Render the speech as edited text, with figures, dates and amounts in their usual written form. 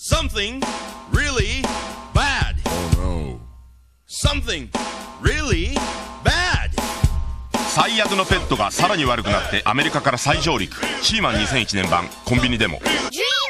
Something really bad. Oh no. Something really bad. 最悪のペットがさらに悪くなってアメリカから再上陸。シーマン2001年版コンビニでも。